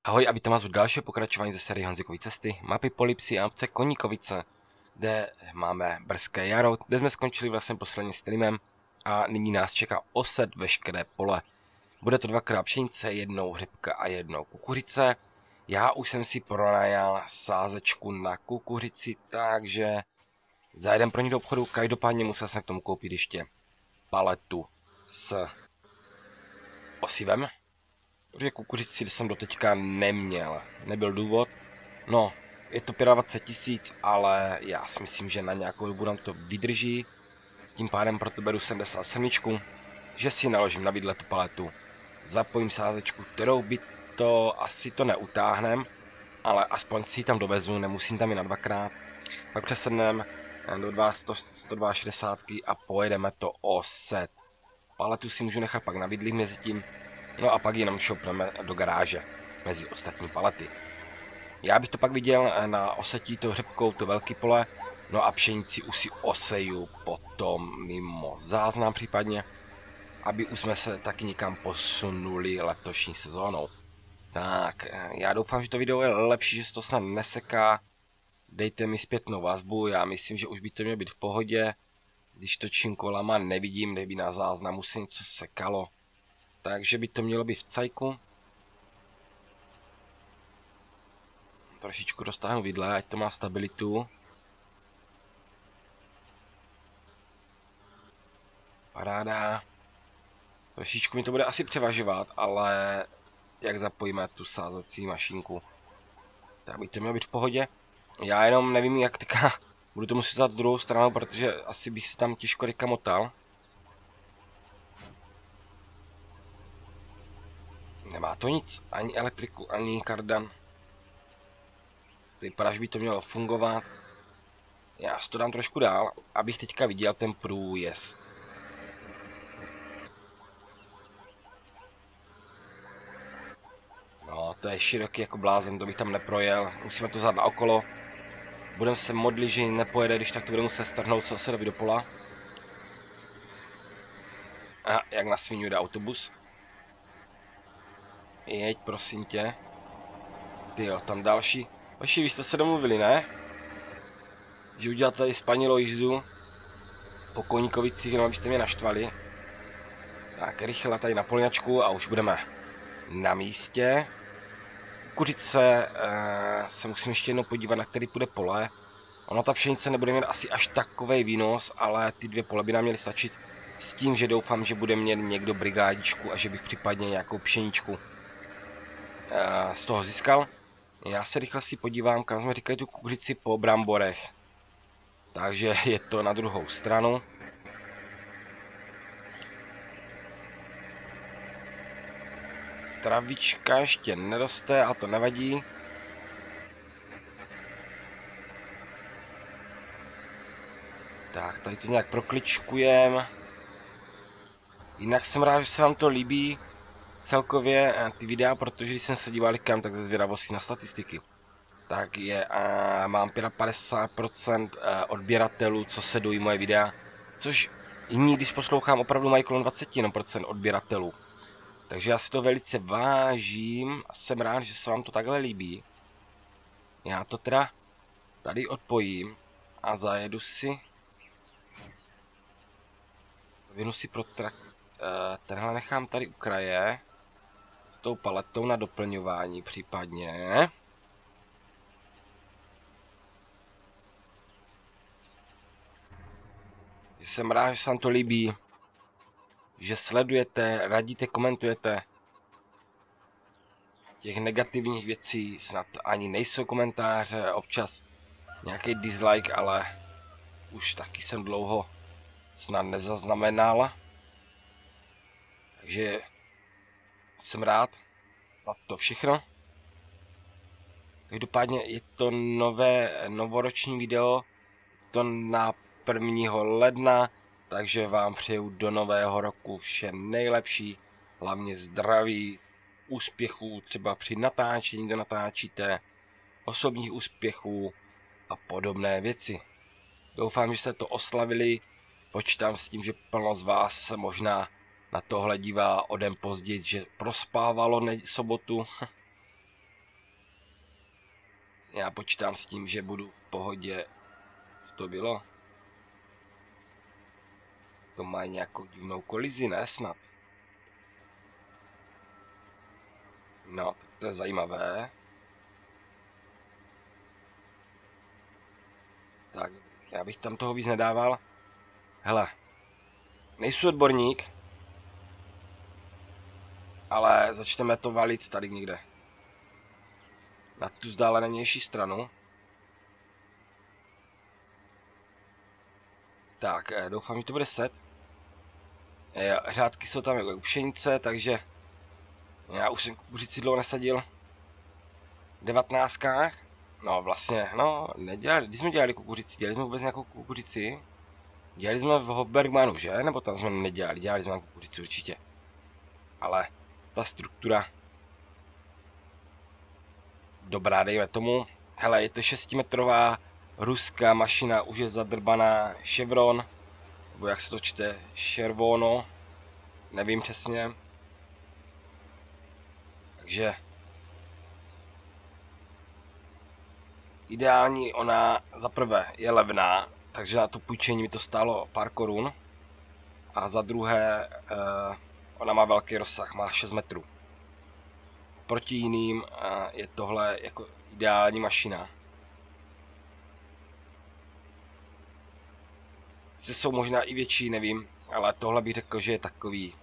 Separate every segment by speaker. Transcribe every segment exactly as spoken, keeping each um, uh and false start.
Speaker 1: Ahoj a vítám vás u dalšího pokračování ze série Honzikovy cesty, mapy Polipsy a obce Koníkovice, kde máme brzké jaro, kde jsme skončili vlastně posledním streamem a nyní nás čeká osed veškeré pole. Bude to dvakrát pšenice, jednou hřebka a jednou kukuřice. Já už jsem si pronajal sázečku na kukuřici, takže zajedem pro ní do obchodu. Každopádně musel jsem k tomu koupit ještě paletu s osivem. Protože kukuřici jsem doteďka neměl, nebyl důvod. No, je to dvacet pět tisíc, ale já si myslím, že na nějakou dobu nám to vydrží. Tím pádem proto beru sedmdesát sedm, že si naložím na vidle tu paletu. Zapojím sázečku, kterou by to asi to neutáhnem, ale aspoň si ji tam dovezu, nemusím tam i na dvakrát. Pak přesednem do sto šedesát a pojedeme to osed. Paletu si můžu nechat pak na vidlích mezi tím. No a pak jenom šoupneme do garáže mezi ostatní palety. Já bych to pak viděl na osetí to hřebkou, to velký pole, no a pšenici už si oseju potom mimo záznam případně, aby už jsme se taky někam posunuli letošní sezónou. Tak, já doufám, že to video je lepší, že se to snad neseká. Dejte mi zpětnou vazbu, já myslím, že už by to mělo být v pohodě. Když točím kolama, nevidím, kde by na záznamu se něco sekalo. Takže by to mělo být v cajku. Trošičku dostáhnu vidle, ať to má stabilitu. Paráda. Trošičku mi to bude asi převažovat, ale jak zapojíme tu sázecí mašinku, tak by to mělo být v pohodě. Já jenom nevím, jak teďka budu to muset dát druhou stranu, protože asi bych se tam těžko teďka motal. Nemá to nic, ani elektriku, ani kardan. Vypadá, že by to mělo fungovat. Já si to dám trošku dál, abych teďka viděl ten průjezd. No, to je široký jako blázen, to bych tam neprojel. Musíme to vzát na okolo. Budeme se modlit, že nepojede, když tak to bude muset strhnout sousedovi do pola. A jak na svině jde autobus. Jeď, prosím tě. Tyjo, tam další. Vaši, vy jste se domluvili, ne? Že udělat tady spanilou jízdu po Koníkovicích, jenom abyste mě naštvali. Tak, rychle tady na polňačku a už budeme na místě. Kukuřice eh, se musím ještě jednou podívat, na který půjde pole. Ono ta pšenice nebude mít asi až takovej výnos, ale ty dvě pole by nám měly stačit. S tím, že doufám, že bude mít někdo brigádičku a že bych případně nějakou pšeničku eh, z toho získal. Já se rychle si podívám, kam jsme říkali tu kukuřici po bramborech. Takže je to na druhou stranu. Travička ještě neroste, ale to nevadí. Tak, tady to nějak prokličkujem. Jinak jsem rád, že se vám to líbí celkově ty videa, protože když jsem se díval kam, tak ze zvědavosti na statistiky. Tak je, a mám padesát pět procent odběratelů, co sledují moje videa, což jiní, když poslouchám, opravdu mají kolem dvacet procent odběratelů. Takže já si to velice vážím a jsem rád, že se vám to takhle líbí. Já to teda tady odpojím a zajedu si. Vynu si pro trak. Tenhle nechám tady u kraje s tou paletou na doplňování případně. Jsem rád, že se vám to líbí, že sledujete, radíte, komentujete. Těch negativních věcí snad ani nejsou komentáře, občas nějaký dislike, ale už taky jsem dlouho snad nezaznamenal. Takže jsem rád za to všechno. Každopádně je to nové novoroční video, to na prvního ledna, takže vám přeju do nového roku vše nejlepší, hlavně zdraví, úspěchů třeba při natáčení, kdo natáčíte, osobních úspěchů a podobné věci. Doufám, že jste to oslavili, počítám s tím, že plno z vás se možná na tohle dívá o den později, že prospávalo sobotu. já počítám s tím, že budu v pohodě. Co to bylo? To má nějakou divnou kolizi, ne snad? No, tak to je zajímavé. Tak, já bych tam toho víc nedával. Hele, nejsou odborník, ale začneme to valit tady někde. Na tu vzdálenější stranu. Tak, doufám, že to bude set. Řádky jsou tam jako pšenice, takže já už jsem kukuřici dlouho nesadil. V devatenáctkách. No vlastně, no, nedělali, když jsme dělali kukuřici, dělali jsme vůbec nějakou kukuřici. Dělali jsme v Hofbergmanu, že? Nebo tam jsme nedělali, dělali jsme nějakou kukuřici určitě. Ale ta struktura dobrá, dejme tomu. Hele, je to šestimetrová ruská mašina, už je zadrbaná Chevron, nebo jak se to čte, Červono, nevím přesně. Takže ideální, ona za prvé je levná, takže na to půjčení mi to stálo pár korun. A za druhé, eh, ona má velký rozsah, má šest metrů. Proti jiným eh, je tohle jako ideální mašina. Sice jsou možná i větší, nevím, ale tohle bych řekl, že je takový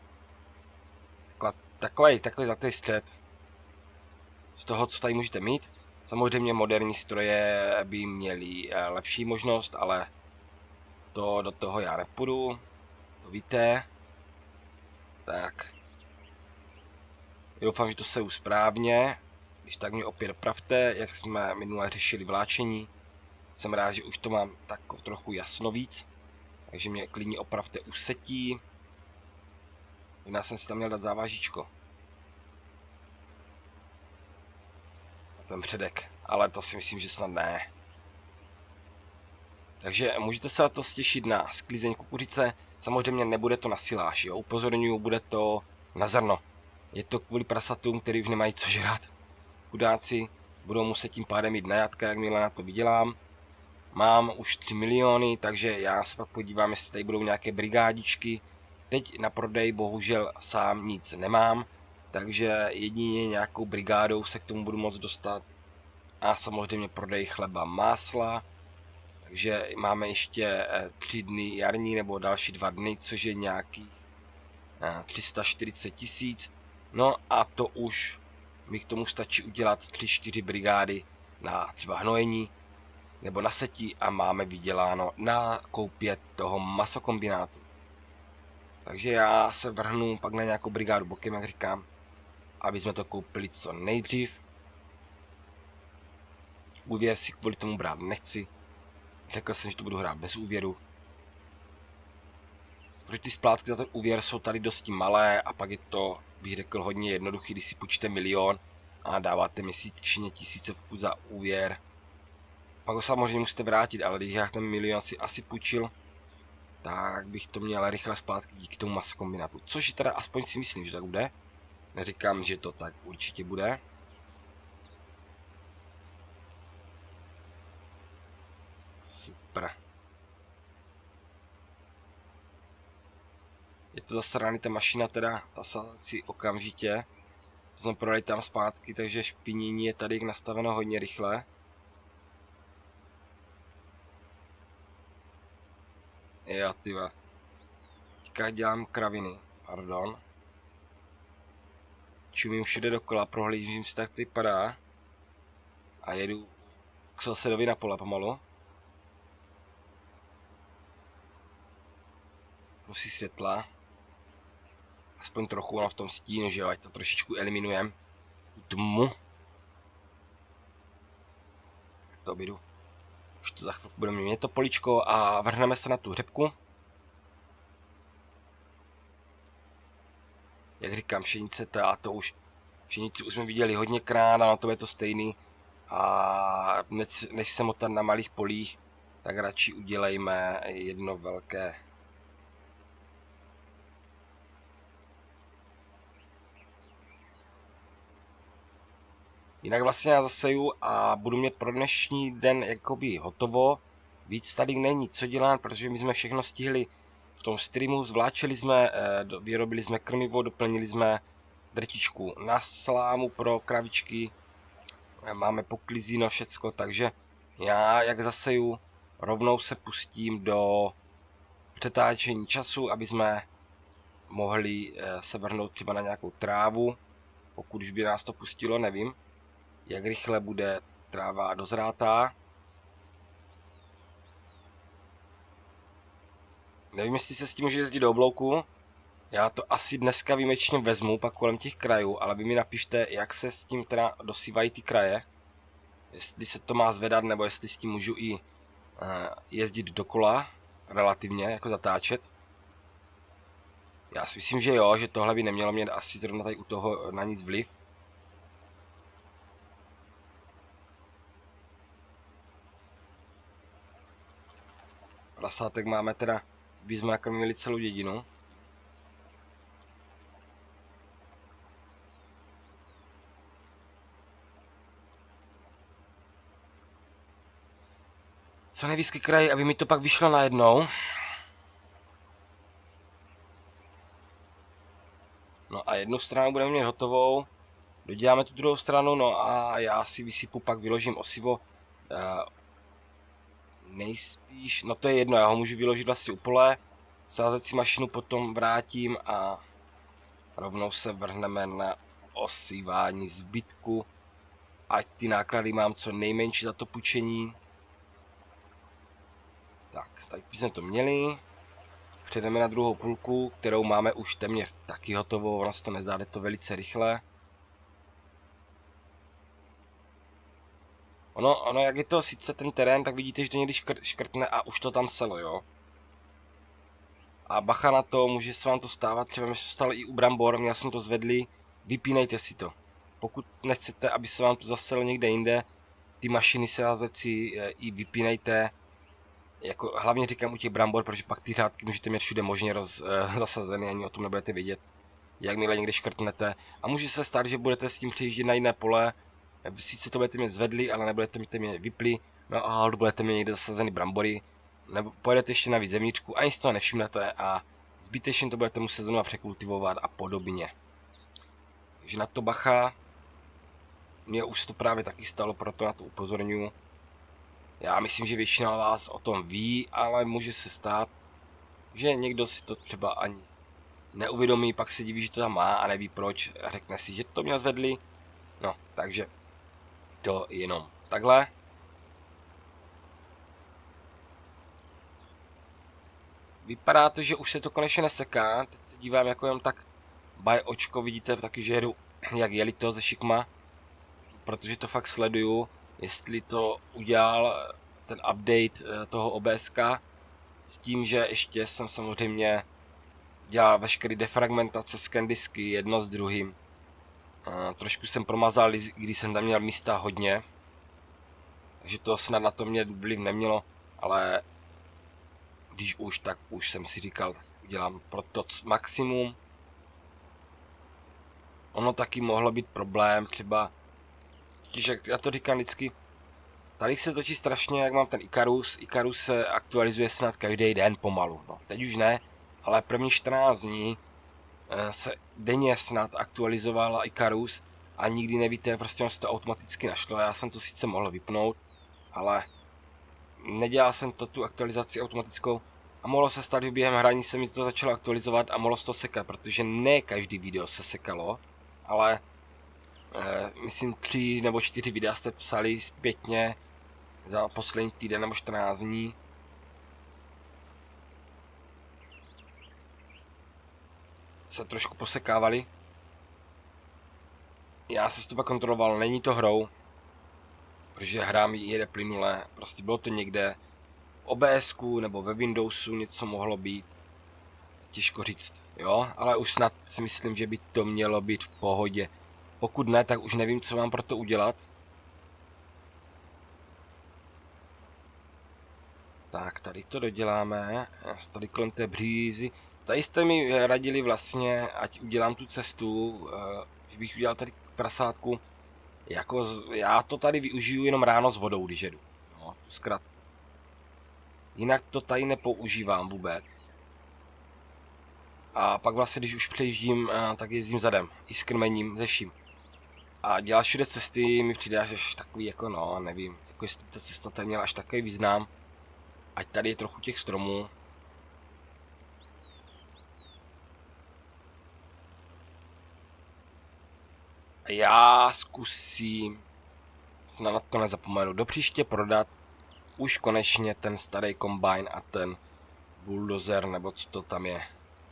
Speaker 1: takový, takový zlatý střed z toho, co tady můžete mít. Samozřejmě moderní stroje by měly lepší možnost, ale to do toho já nepůjdu, to víte. Tak. Doufám, že to se správně. Když tak mě opět opravte, jak jsme minule řešili vláčení. Jsem rád, že už to mám tak trochu jasno víc. Takže mě klidně opravte u setí. Já jsem si tam měl dát závažíčko. A ten předek. Ale to si myslím, že snad ne. Takže můžete se na to stěšit na sklízeň kukuřice. Samozřejmě nebude to na siláž, jo. Upozorňuji, bude to na zrno. Je to kvůli prasatům, který už nemají co žrat. Chudáci budou muset tím pádem jít na jatka, jakmile na to vydělám. Mám už tři miliony, takže já se pak podívám, jestli tady budou nějaké brigádičky. Teď na prodej bohužel sám nic nemám, takže jedině nějakou brigádou se k tomu budu moct dostat. A samozřejmě prodej chleba, másla. Takže máme ještě tři dny jarní nebo další dva dny, což je nějaký tři sta čtyřicet tisíc. No a to už mi k tomu stačí udělat tři čtyři brigády na třeba hnojení nebo na setí a máme vyděláno na koupě toho masokombinátu. Takže já se vrhnu pak na nějakou brigádu bokem, jak říkám, aby jsme to koupili co nejdřív. Úvěr si kvůli tomu brát nechci. Řekl jsem, že to budu hrát bez úvěru. Protože ty splátky za ten úvěr jsou tady dosti malé a pak je to, bych řekl, hodně jednoduchý, když si půjčíte milion a dáváte měsíčně tisícovku za úvěr. Pak ho samozřejmě musíte vrátit, ale když já ten milion si asi půjčil, tak bych to měl rychle zpátky díky tomu masokombinátu. Což teda aspoň si myslím, že tak bude. Neříkám, že to tak určitě bude. Super. Je to zasraný, ta mašina teda, ta se si okamžitě. To jsme prodali tam zpátky, takže špinění je tady nastaveno hodně rychle. Jo, tyva. Teďka dělám kraviny, pardon. Čumím všude dokola, prohlížím si, tak to vypadá. A jedu k sousedovi na pole pomalu. Musí světla. Aspoň trochu, ono v tom stínu, že jo, ať to trošičku eliminujem. Tmu. Tak to objedu. Už to za chvilku budeme mít to poličko a vrhneme se na tu řepku. Jak říkám, pšenice, ta, to už, pšenici už jsme viděli hodněkrát a na to je to stejný. A než, než se motat na malých polích, tak radši udělejme jedno velké. Jinak vlastně já zaseju a budu mít pro dnešní den jakoby hotovo. Víc tady není co dělat, protože my jsme všechno stihli v tom streamu, zvláčeli jsme, vyrobili jsme krmivo, doplnili jsme drtičku na slámu pro kravičky, máme poklizíno všecko, takže já jak zaseju, rovnou se pustím do přetáčení času, aby jsme mohli se vrhnout třeba na nějakou trávu, pokud už by nás to pustilo, nevím, jak rychle bude tráva dozrátá. Nevím, jestli se s tím může jezdit do oblouku. Já to asi dneska výjimečně vezmu pak kolem těch krajů, ale vy mi napište, jak se s tím teda dosývají ty kraje. Jestli se to má zvedat, nebo jestli s tím můžu i jezdit dokola, relativně, jako zatáčet. Já si myslím, že jo, že tohle by nemělo mít asi zrovna tady u toho na nic vliv. Prasátek máme teda, když jsme nakrmili celou dědinu. Co nejvíc ke kraji, aby mi to pak vyšlo najednou. No a jednu stranu budeme mít hotovou, doděláme tu druhou stranu, no a já si vysypu, pak vyložím osivo. Uh, nejspíš, no to je jedno, já ho můžu vyložit vlastně u pole, sázecí mašinu potom vrátím a rovnou se vrhneme na osívání zbytku, ať ty náklady mám co nejmenší za to půjčení. Tak, tady jsme to měli. Přejdeme na druhou půlku, kterou máme už téměř taky hotovou, ono se to nezdá, jde to velice rychle. Ono, ono, jak je to sice ten terén, tak vidíte, že to někdy škrt, škrtne a už to tam selo, jo. A bacha na to, může se vám to stávat, třeba mi se stalo i u brambor, měl jsem to zvedli, vypínejte si to. Pokud nechcete, aby se vám to zaselo někde jinde, ty mašiny sázecí i vypínejte. Jako, hlavně říkám u těch brambor, protože pak ty řádky můžete mít všude možně roz, eh, zasazeny, ani o tom nebudete vědět, jakmile někde škrtnete. A může se stát, že budete s tím přejíždět na jiné pole, sice to budete mít zvedli, ale nebudete mít mě vypli, no a budete mít někde zasazený brambory, nebo pojedete ještě navíc zevnitřku, ani z toho nevšimnete a zbytečně to budete muset znovu překultivovat a podobně. Takže na to bacha, mně už se to právě taky stalo, proto na to upozorňuji. Já myslím, že většina vás o tom ví, ale může se stát, že někdo si to třeba ani neuvědomí, pak se diví, že to tam má a neví proč, řekne si, že to měl zvedli. No, takže to jenom takhle. Vypadá to, že už se to konečně neseká, teď se dívám jako jenom tak baj očko, vidíte taky, že jedu jak jeli to ze šikma, protože to fakt sleduju, jestli to udělal ten update toho O B S ka, s tím, že ještě jsem samozřejmě dělal veškerý defragmentace scan disky jedno s druhým. Trošku jsem promazal, když jsem tam měl místa hodně, takže to snad na to mě vliv nemělo, ale když už, tak už jsem si říkal, udělám pro to maximum. Ono taky mohlo být problém, třeba, že já to říkám vždycky, tady se točí strašně, jak mám ten Icarus, Icarus se aktualizuje snad každý den pomalu, no, teď už ne, ale první čtrnáct dní se denně snad aktualizovala Icarus a nikdy nevíte, prostě on se to automaticky našlo, já jsem to sice mohl vypnout, ale nedělal jsem to tu aktualizaci automatickou a mohlo se stát, že během hraní se mi to začalo aktualizovat a mohlo se to sekat, protože ne každý video se sekalo, ale eh, myslím tři nebo čtyři videa jste psali zpětně za poslední týden nebo čtrnáct dní. Se trošku posekávali. Já se to pak kontroloval, není to hrou, protože hra mi jede plynule, prostě bylo to někde v O B S ku nebo ve Windowsu něco mohlo být, těžko říct, jo, ale už snad si myslím, že by to mělo být v pohodě. Pokud ne, tak už nevím, co mám pro to udělat. Tak, tady to doděláme, tady kolem té břízy. Tady jste mi radili vlastně, ať udělám tu cestu, že bych udělal tady prasátku. Jako z, já to tady využiju jenom ráno s vodou, když jedu. No, zkrátku. Jinak to tady nepoužívám vůbec. A pak vlastně, když už přejíždím, tak jezdím zadem. I s krmením, ze vším. A dělat všude cesty mi přijde až takový, jako no, nevím. Jako jestli ta cesta tady měla až takový význam. Ať tady je trochu těch stromů. A já zkusím, snad na to nezapomenu, do příště prodat už konečně ten starý kombajn a ten bulldozer, nebo co to tam je.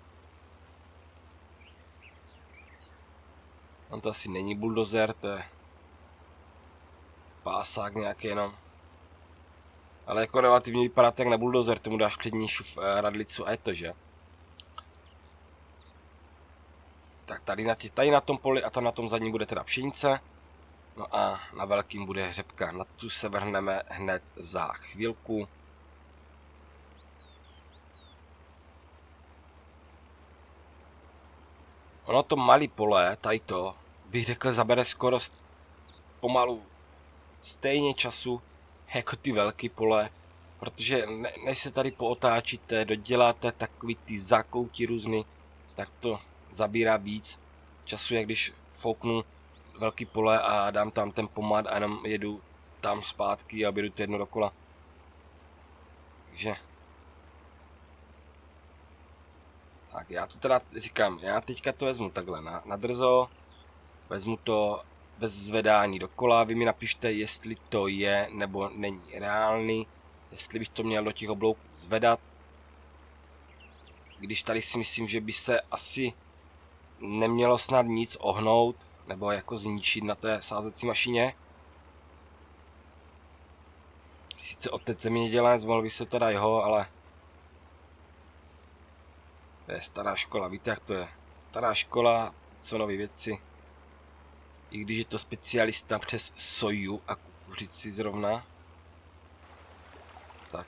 Speaker 1: On to asi není bulldozer, to je pásák nějaký jenom. Ale jako relativně vypadá to jak na bulldozer, tomu dáš přední šuf, radlicu a je to, že? Tak tady na, tě, tady na tom poli a tam na tom zadním bude teda pšenice. No a na velkým bude hřebka. Na tu se vrhneme hned za chvilku. Ono to malé pole, tady to, bych řekl, zabere skoro pomalu stejně času jako ty velké pole. Protože ne, než se tady pootáčíte, doděláte takový ty zákoutí různý, tak to zabírá víc času, jak když fouknu velký pole a dám tam ten pomad a jenom jedu tam zpátky a jedu to jedno dokola. Takže tak já to teda říkám, já teďka to vezmu takhle na, na drzo, vezmu to bez zvedání dokola, vy mi napište, jestli to je nebo není reálný, jestli bych to měl do těch oblouků zvedat. Když tady si myslím, že by se asi nemělo snad nic ohnout, nebo jako zničit na té sázecí mašině. Sice otec zemědělec, mohl by se teda jeho, ale to je stará škola, víte jak to je. Stará škola, co nové věci. I když je to specialista přes soju a kukuřici zrovna. Tak.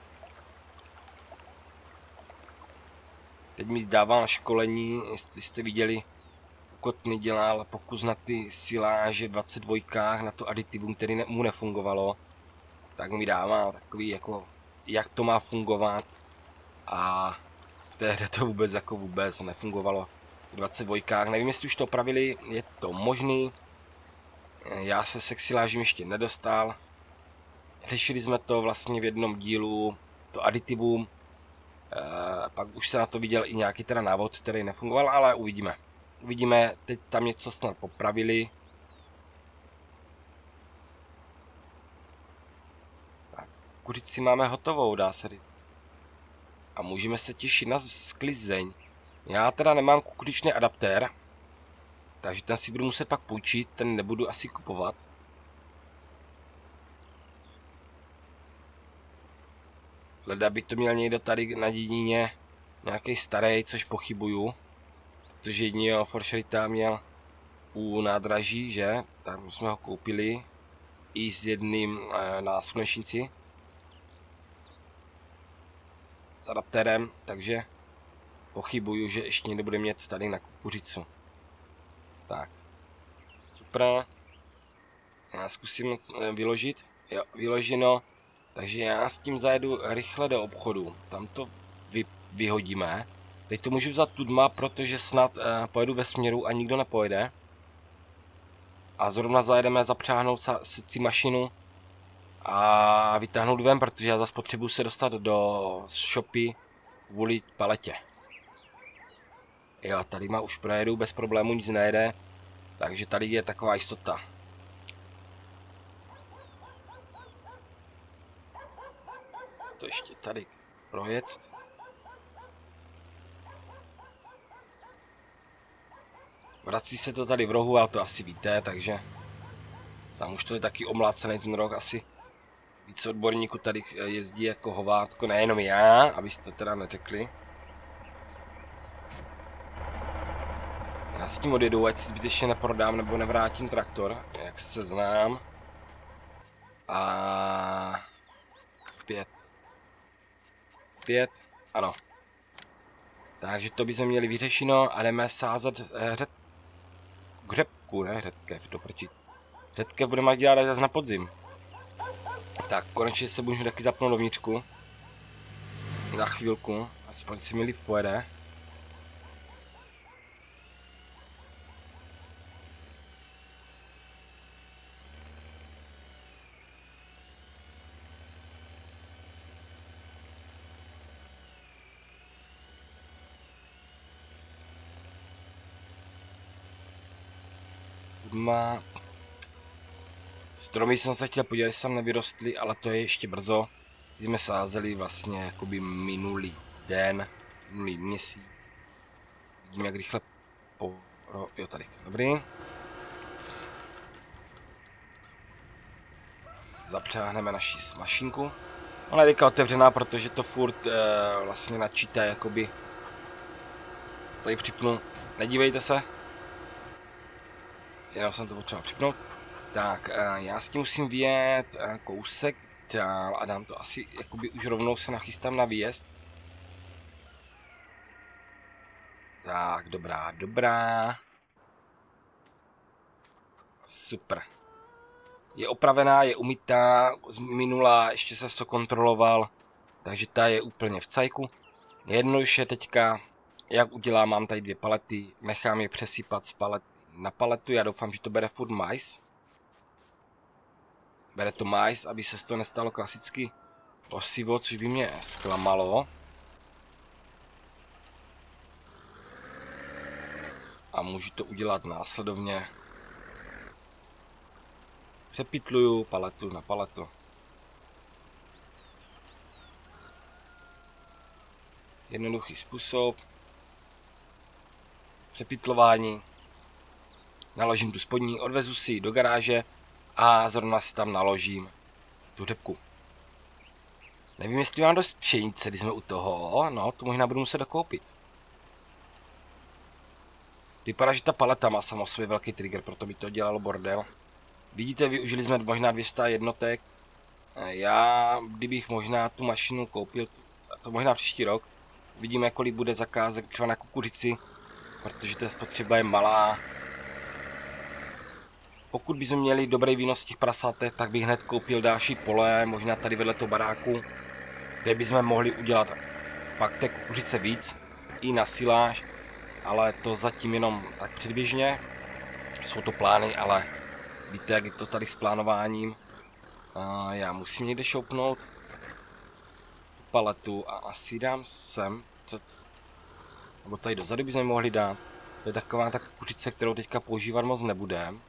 Speaker 1: Teď mi dával školení, jestli jste viděli, Kotny dělal pokus na ty siláže v dvacet dva na to aditivum, který ne, mu nefungovalo. Tak mi dával takový jako, jak to má fungovat. A v té hře to vůbec jako vůbec nefungovalo. V dvacet dva, nevím jestli už to opravili, je to možný. Já se se k silážím ještě nedostal. Řešili jsme to vlastně v jednom dílu, to aditivum. E, pak už se na to viděl i nějaký teda návod, který nefungoval, ale uvidíme. Uvidíme, teď tam něco snad popravili. Tak, kuřici máme hotovou, dá se říct. A můžeme se těšit na sklizeň. Já teda nemám kukuřičný adaptér, takže ten si budu muset pak půjčit, ten nebudu asi kupovat. Leda by to měl někdo tady na dědině, nějaký starý, což pochybuju. Protože jedního Forscherita měl u nádraží, že? Tam jsme ho koupili i s jedným e, na slunečnici. S adaptérem, takže pochybuju, že ještě někdo bude mít tady na kukuřicu. Tak. Super. Já zkusím vyložit. Jo, vyloženo. Takže já s tím zajedu rychle do obchodu. Tam to vy, vyhodíme. Teď to můžu vzat tudma, protože snad eh, pojedu ve směru a nikdo nepojede. A zrovna zajedeme zapřáhnout secí mašinu a vytáhnout ven, protože já zase potřebuji se dostat do shopy kvůli paletě. Jo, tady má už projedu, bez problémů nic nejede, takže tady je taková jistota. To ještě tady projet. Vrací se to tady v rohu, ale to asi víte, takže tam už to je taky omlácený ten roh, asi víc odborníků tady jezdí jako hovátko, nejenom já, abyste teda neřekli. Já s tím odjedu, ať si zbytečně neprodám nebo nevrátím traktor, jak se znám. A zpět. Zpět, ano. Takže to bychom měli vyřešeno a jdeme sázet hřeb... Hřebku, ne hřebkev, do prčic. Řetkev budeme dělat až zase na podzim. Tak, konečně se můžu taky zapnout dovnitřku. Za chvilku, aspoň si mi líp pojede. Má... Stromy jsem se chtěl podívat, jestli tam nevyrostly, ale to je ještě brzo. Když jsme sázeli vlastně jakoby minulý den, minulý měsíc. Vidíme, jak rychle po... Jo, tady, dobrý. Zapřáhneme naši mašinku. Ona je teďka otevřená, protože to furt e, vlastně načítá, jakoby. Tady připnu, nedívejte se. Jenom jsem to potřeba připnout. Tak, e, já s tím musím vyjet e, kousek dál a dám to asi, jakoby už rovnou se nachystám na výjezd. Tak, dobrá, dobrá. Super. Je opravená, je umytá, z minula ještě se to kontroloval, takže ta je úplně v cajku. Jednoduše teďka, jak udělám, mám tady dvě palety, nechám je přesypat z palety na paletu, já doufám, že to bere furt majs. Bere to majs, aby se z toho nestalo klasicky osivo, což by mě zklamalo. A můžu to udělat následovně. Přepitluju paletu na paletu. Jednoduchý způsob. Přepitlování. Naložím tu spodní, odvezu si ji do garáže a zrovna si tam naložím tu řepku. Nevím, jestli mám dost pšenice, když jsme u toho. No, to možná budu muset dokoupit. Vypadá, že ta paleta má sama o sobě velký trigger, proto by to dělalo bordel. Vidíte, využili jsme možná dvě stě jednotek. Já, kdybych možná tu mašinu koupil, to možná příští rok, vidíme, kolik bude zakázek třeba na kukuřici, protože ta spotřeba je malá. Pokud bychom měli dobrý výnos z těch prasatek, tak bych hned koupil další pole, možná tady vedle toho baráku, kde bychom mohli udělat pak té kukuřice víc, i na siláž, ale to zatím jenom tak předběžně. Jsou to plány, ale víte, jak je to tady s plánováním. A já musím někde šoupnout paletu a asi dám sem, nebo tady dozadu bychom mohli dát. To je taková ta kukuřice, kterou teďka používat moc nebudem.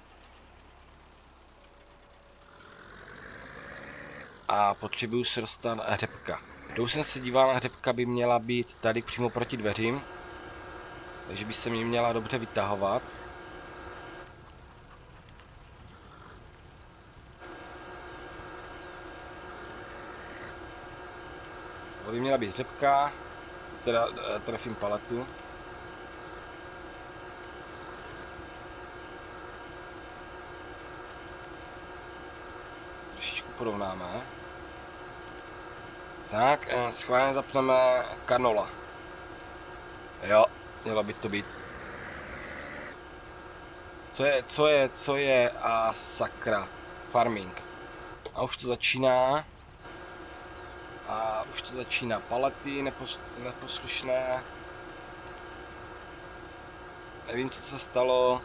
Speaker 1: A potřebuju se dostat řepka. Tou jsem se díval, na řepka by měla být tady přímo proti dveřím. Takže by se mi měla dobře vytahovat. To by měla být řepka. Teda trefím paletu. Trošičku porovnáme. Tak, schválně zapneme kanola. Jo, mělo by to být. Co je, co je, co je a sakra. Farming. A už to začíná. A už to začíná palety nepos, neposlušné. Nevím, co se stalo.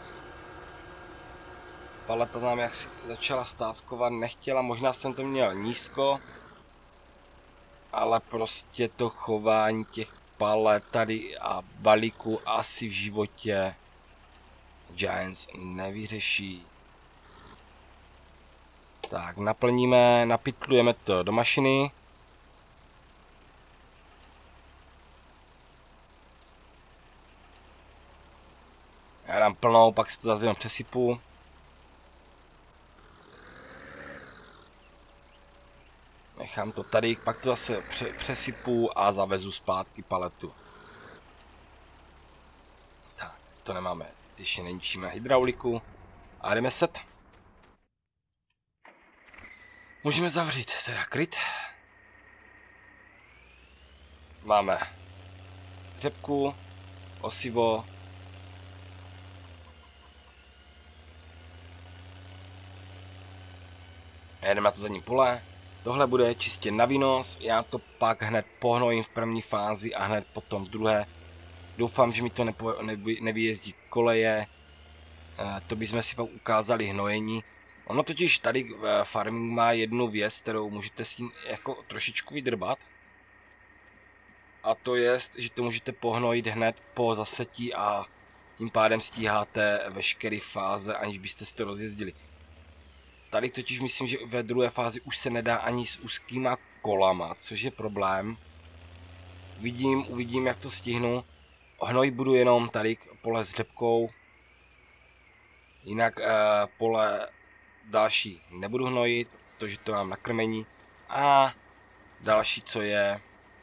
Speaker 1: Paleta nám jak si začala stávkovat, nechtěla, možná jsem to měl nízko. Ale prostě to chování těch palet tady a balíku asi v životě Giants nevyřeší. Tak, naplníme, napitlujeme to do mašiny. Já dám plnou, pak si to zase jenom přesypu. Nechám to tady, pak to zase přesypu a zavezu zpátky paletu. Tak, to nemáme, ještě nenčíme hydrauliku. A jdeme set. Můžeme zavřít, teda kryt. Máme řepku, osivo. Jedeme na to zadní pole. Tohle bude čistě na výnos, já to pak hned pohnojím v první fázi a hned potom v druhé. Doufám, že mi to nepo, nevy, nevyjezdí koleje, e, to bychom si pak ukázali hnojení. Ono totiž tady e, farming má jednu věc, kterou můžete s tím jako trošičku vydrbat. A to je, že to můžete pohnojit hned po zasetí a tím pádem stíháte veškeré fáze, aniž byste si to rozjezdili. Tady totiž myslím, že ve druhé fázi už se nedá ani s úzkýma kolama, což je problém. Vidím, uvidím, jak to stihnu. Hnojit budu jenom tady pole s řepkou. Jinak eh, pole další nebudu hnojit, protože to mám na krmení. A další, co je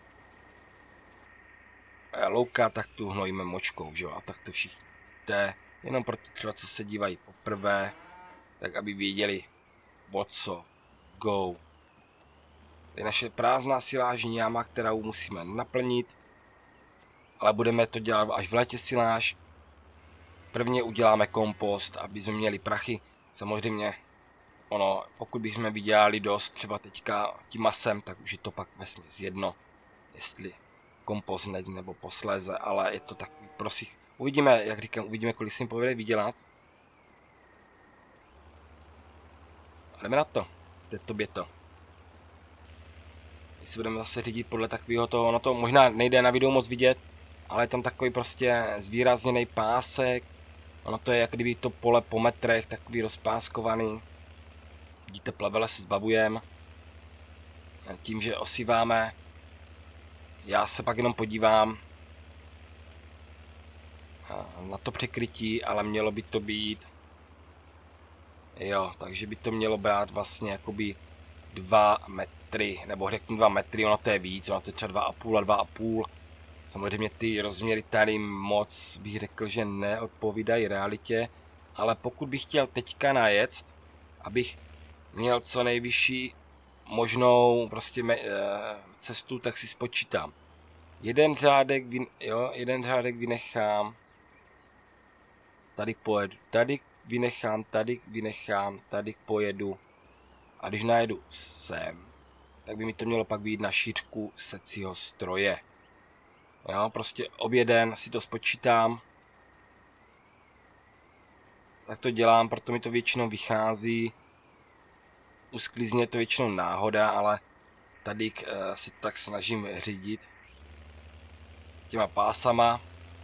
Speaker 1: eh, louka, tak tu hnojíme močkou, že jo? A tak to všichni víte. Jenom pro ty třeba, co se dívají poprvé, tak aby věděli, o co go. To je naše prázdná silážní jáma, kterou musíme naplnit, ale budeme to dělat až v létě siláž. Prvně uděláme kompost, aby jsme měli prachy. Samozřejmě, ono, pokud bychom vydělali dost, třeba teďka tím masem, tak už je to pak vesměs jedno, jestli kompost hned nebo posléze, ale je to takový prosich. Uvidíme, jak říkám, uvidíme, kolik se jim povede vydělat. A jdeme na to, to je tobě to. Jestli budeme zase řídit podle takového toho, ono to možná nejde na videu moc vidět, ale je tam takový prostě zvýrazněný pásek. Ono to je, jak kdyby to pole po metrech, takový rozpáskovaný. Vidíte, plevele se zbavujeme. Tím, že osíváme. Já se pak jenom podívám na to překrytí, ale mělo by to být. Jo, takže by to mělo brát vlastně jakoby dva metry, nebo řeknu dva metry, ono to je víc, ono to je třeba dva a půl a dva a půl. Samozřejmě ty rozměry tady moc bych řekl, že neodpovídají realitě, ale pokud bych chtěl teďka najet, abych měl co nejvyšší možnou prostě me, e, cestu, tak si spočítám. Jeden řádek, vy, jo, jeden řádek vynechám, tady pojedu, tady vynechám, tady vynechám, tady pojedu a když najedu sem, tak by mi to mělo pak být na šířku secího stroje. Jo, prostě oběden si to spočítám. Tak to dělám, proto mi to většinou vychází. U sklizně je to většinou náhoda, ale tady uh, si tak snažím řídit těma pásama.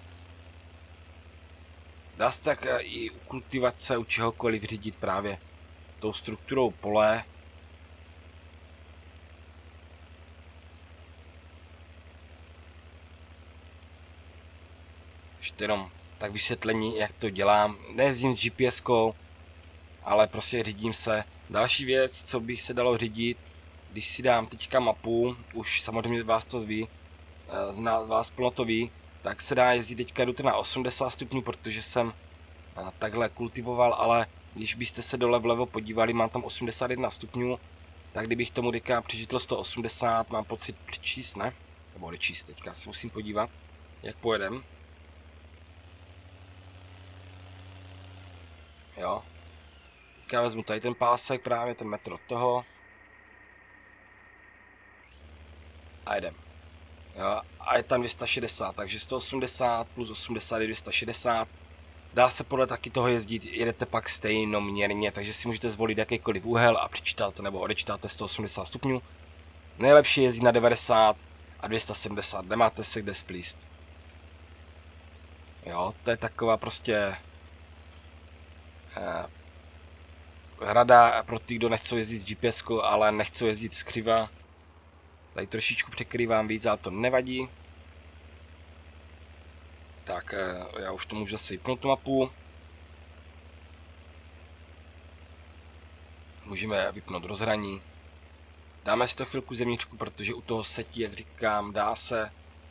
Speaker 1: Dá se tak uh, i u kultivace, u čehokoliv řídit právě tou strukturou pole. Ještě jenom tak vysvětlení, jak to dělám. Nejezdím s GPSkou, ale prostě řídím se. Další věc, co bych se dalo řídit, když si dám teďka mapu, už samozřejmě vás to ví, zná vás plno to ví, tak se dá jezdit teďka jdu na osmdesát stupňů, protože jsem takhle kultivoval, ale když byste se dole vlevo podívali, mám tam osmdesát jedna stupňů, tak kdybych tomu teďka přičetl sto osmdesát, mám pocit přičíst, ne? Nebo odečíst, teďka se musím podívat, jak pojedem. Jo. Teďka vezmu tady ten pásek, právě ten metr od toho. A jedem. Jo. A je tam dvě stě šedesát, takže sto osmdesát plus osmdesát je dvě stě šedesát. Dá se podle taky toho jezdit, jedete pak stejnoměrně, takže si můžete zvolit jakýkoliv úhel a přičítáte nebo odečítáte sto osmdesát stupňů. Nejlepší je jezdit na devadesát a dvě stě sedmdesát, nemáte se kde splíst. Jo, to je taková prostě eh, rada pro ty, kdo nechcou jezdit s GPSkou, ale nechcou jezdit z křiva. Tady trošičku překrývám víc, ale to nevadí. Tak eh, já už to můžu zase vypnout tu mapu. Můžeme vypnout rozhraní. Dáme si to chvilku zevnitřku, protože u toho setí, jak říkám, dá se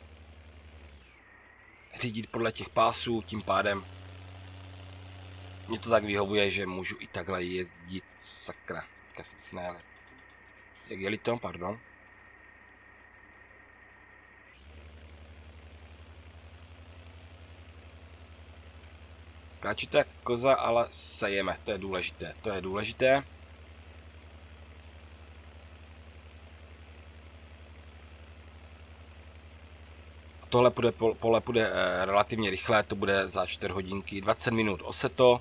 Speaker 1: řídit podle těch pásů, tím pádem mě to tak vyhovuje, že můžu i takhle jezdit, sakra. Teďka jsem si najel. Jak jeli to, pardon. Skáčete jak koza, ale sejeme, to je důležité, to je důležité. tohle půjde, pole půjde eh, relativně rychle, to bude za čtyři hodinky, dvacet minut oseto.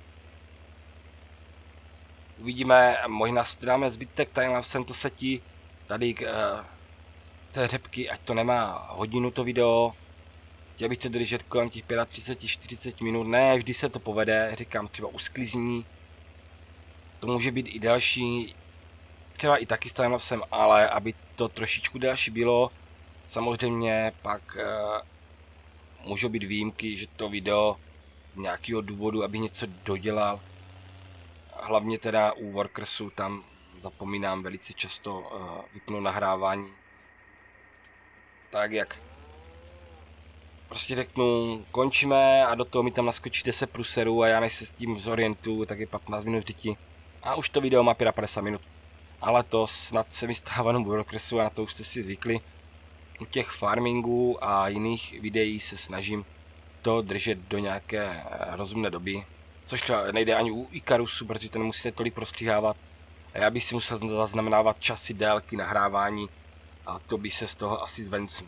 Speaker 1: Uvidíme, možná si dáme zbytek timelapsem to setí tady k eh, té řepky, ať to nemá hodinu to video. Chtěl bych to držet kolem těch třicet pět čtyřicet minut, ne, vždy se to povede, říkám třeba usklizní. To může být i delší, třeba i taky s timelapsem, ale aby to trošičku delší bylo, samozřejmě pak e, můžou být výjimky, že to video z nějakého důvodu, aby něco dodělal. Hlavně teda u Workersu tam zapomínám velice často e, vypnout nahrávání. Tak jak prostě řeknu, končíme a do toho mi tam naskočí deset pruserů a já než se s tím zorientuju, tak je patnáct minut děti. A už to video má padesát minut. Ale to snad se mi stává jenom v Workersu a na to už jste si zvykli. U těch farmingů a jiných videí se snažím to držet do nějaké rozumné doby. Což třeba nejde ani u Ikarusu, protože to nemusíte tolik prostříhávat. A já bych si musel zaznamenávat časy, délky nahrávání a to by se z toho asi zvencnul.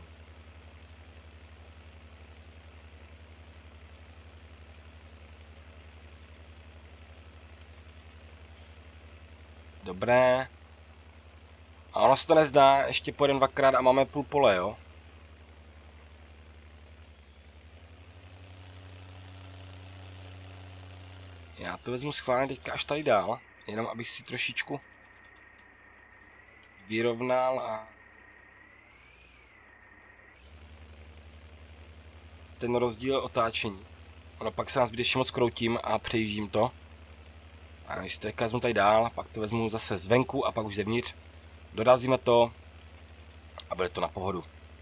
Speaker 1: Dobré. A ono se to nezdá, ještě pojedeme dvakrát a máme půl pole, jo. Já to vezmu schválně teďka až tady dál, jenom abych si trošičku vyrovnal a ten rozdíl otáčení. Ono pak se nás zbytečně moc kroutím a přejíždím to. A když to teďka vezmu tady dál, pak to vezmu zase zvenku a pak už zevnitř. Dorazíme to a bude to na pohodu.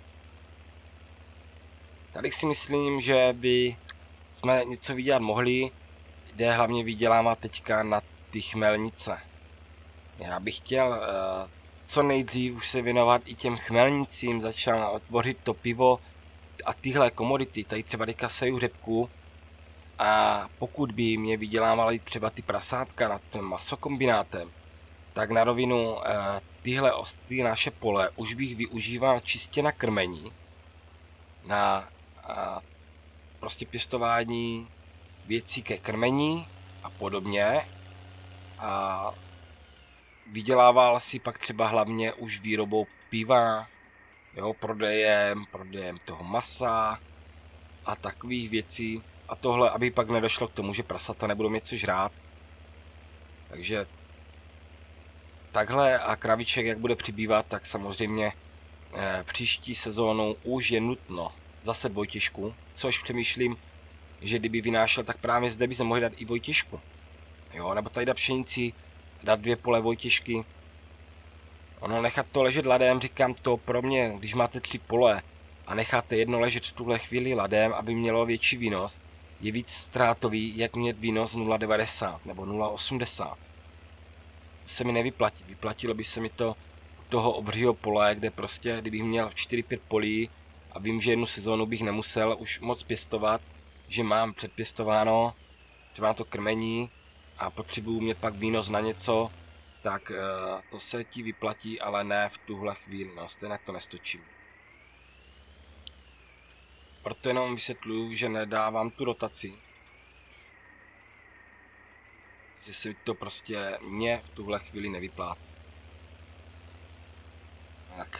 Speaker 1: Tady si myslím, že by jsme něco vydělat mohli. Jde hlavně vydělávat teďka na ty chmelnice. Já bych chtěl uh, co nejdřív už se věnovat i těm chmelnicím, začal tvořit to pivo a tyhle komodity, tady třeba teďka seju řepku a pokud by mě vydělávaly třeba ty prasátka nad tím masokombinátem, tak na rovinu uh, tyhle ostry naše pole už bych využíval čistě na krmení, na uh, prostě pěstování věcí ke krmení a podobně a vydělával si pak třeba hlavně už výrobou piva, jo, prodejem, prodejem toho masa a takových věcí a tohle, aby pak nedošlo k tomu, že prasata nebudou mít co žrát. Takže takhle a kraviček, jak bude přibývat, tak samozřejmě eh, příští sezónu už je nutno zase dvojtěžku, což přemýšlím, že kdyby vynášel, tak právě zde by se mohli dát i dvojtěžku. Jo, nebo tady dát pšenici, dát dvě pole dvojtěžky. Ono nechat to ležet ladem, říkám to pro mě, když máte tři pole a necháte jedno ležet v tuhle chvíli ladem, aby mělo větší výnos, je víc ztrátový, jak mít výnos nula devadesát nebo nula osmdesát. To se mi nevyplatí. Vyplatilo by se mi to u toho obřího pole, kde prostě, kdybych měl čtyři pět polí a vím, že jednu sezónu bych nemusel už moc pěstovat, že mám předpěstováno třeba na to krmení a potřebuju mít pak výnos na něco, tak uh, to se ti vyplatí, ale ne v tuhle chvíli, no stejně to nestočím. Proto jenom vysvětluju, že nedávám tu rotaci. Že se to prostě mě v tuhle chvíli nevyplácí. Tak.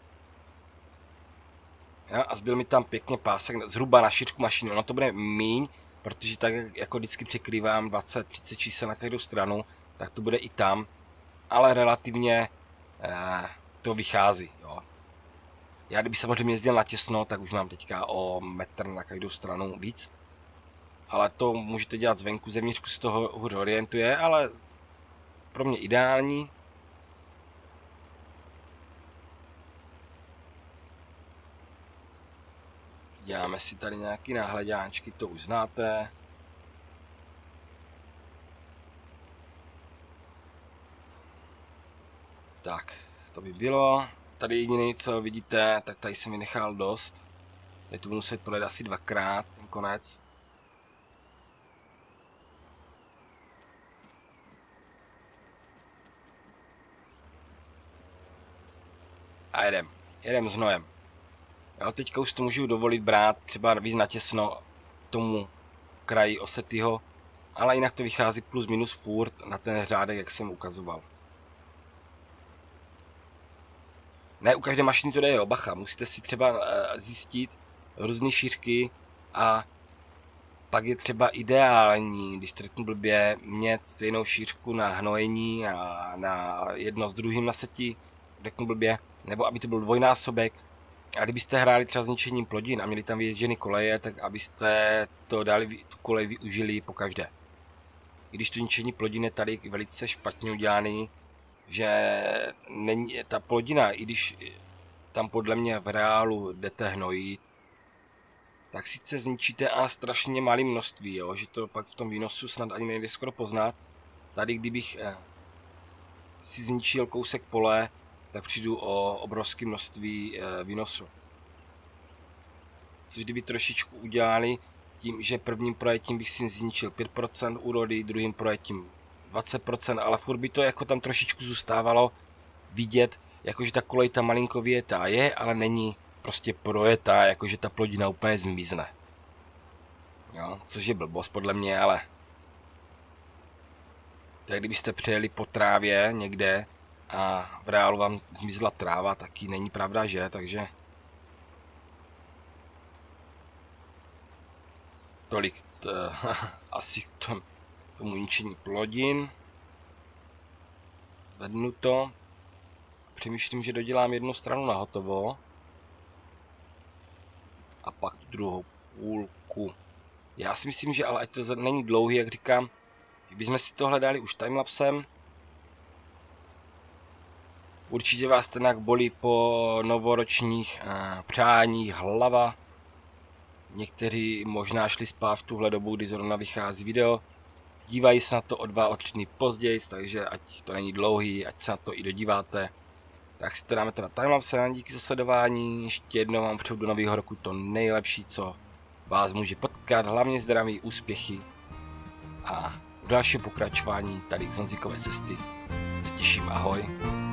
Speaker 1: Ja, a zbyl mi tam pěkně pásek, zhruba na šířku mašiny, ono to bude míň, protože tak jako vždycky překrývám dvacet třicet čísel na každou stranu, tak to bude i tam, ale relativně eh, to vychází. Jo. Já kdyby samozřejmě jezdil na těsno, tak už mám teďka o metr na každou stranu víc. Ale to můžete dělat zvenku, zevnitřku se toho hůř orientuje, ale pro mě ideální. Děláme si tady nějaký náhledáčky, to už znáte. Tak, to by bylo. Tady jediný, co vidíte, tak tady jsem vynechal dost. Tady to budu muset projet asi dvakrát, ten konec. A jedem. Jedem s hnojem. Jo, teďka už to můžu dovolit brát třeba víc natěsno tomu kraji Osetyho, ale jinak to vychází plus minus furt na ten řádek, jak jsem ukazoval. Ne u každé mašiny to jde, jo, bacha, musíte si třeba zjistit různé šířky a pak je třeba ideální, když to řeknu blbě, mít stejnou šířku na hnojení a na jedno s druhým na seti, řeknu blbě, nebo aby to byl dvojnásobek. A kdybyste hráli třeba zničením plodin a měli tam vyježděny koleje, tak abyste to dali, tu kolej využili po každé. I když to ničení plodin je tady velice špatně udělaný, že není ta plodina, i když tam podle mě v reálu jdete hnojit, tak sice zničíte a strašně malé množství, jo? Že to pak v tom výnosu snad ani nejde skoro poznat. Tady kdybych eh, si zničil kousek pole, tak přijdu o obrovské množství eh, výnosu. Což kdyby trošičku udělali tím, že prvním projektím bych si zničil pět procent úrody, druhým projektím dvacet procent, ale furt by to jako tam trošičku zůstávalo vidět, jakože ta kolej ta malinko vyjetá je, ale není prostě projetá, jakože ta plodina úplně zmizne. Jo, což je blbost podle mě, ale tak kdybyste přejeli po trávě někde a v reálu vám zmizla tráva, taky není pravda, že? Takže tolik t, asi k tomu, tomu ničení plodin. Zvednu to. Přemýšlím, že dodělám jednu stranu na hotovo. A pak tu druhou půlku. Já si myslím, že ale ať to není dlouhý, jak říkám, že bychom si tohle dali už timelapsem. Určitě vás ten jak bolí po novoročních uh, přáních hlava. Někteří možná šli spát v tuhle dobu, kdy zrovna vychází video. Dívají se na to o dva, o tři dny později, takže ať to není dlouhý, ať se na to i dodíváte. Tak si to dáme teda timelapse, díky za sledování, ještě jednou vám přeju do nového roku to nejlepší, co vás může potkat, hlavně zdraví, úspěchy a v dalším pokračování tady z Honzíkové cesty. Se těším, ahoj.